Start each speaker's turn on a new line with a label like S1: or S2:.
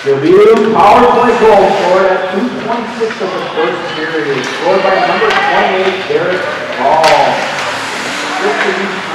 S1: Dubuque power play goal scored at 2:26 of the first period, scored by number 28, Derek Ball.